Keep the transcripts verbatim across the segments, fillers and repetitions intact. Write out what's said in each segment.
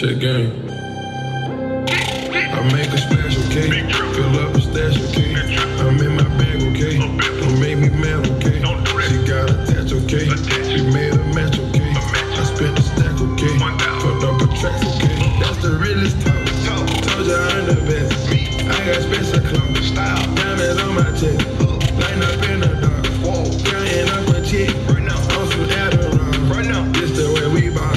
Check game. I make a splash, okay? Fill up a stash, okay? I'm in my bag, okay? Don't make me mad, okay? She got attached, okay? We made a match, okay? I spent a stack, okay? Fucked up a track, okay? That's the realest talk. Told you I'm the best. I got special clothes. Diamonds on my chest. Line up in the dark. Counting up a check. On some Adderall. This the way we ball.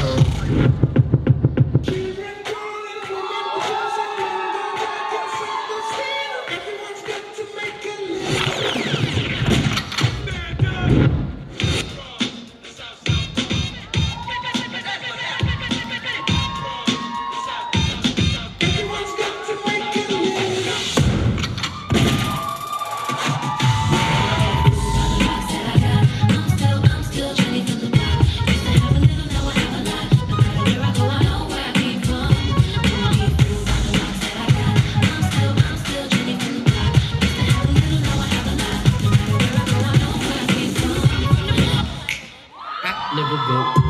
Never go.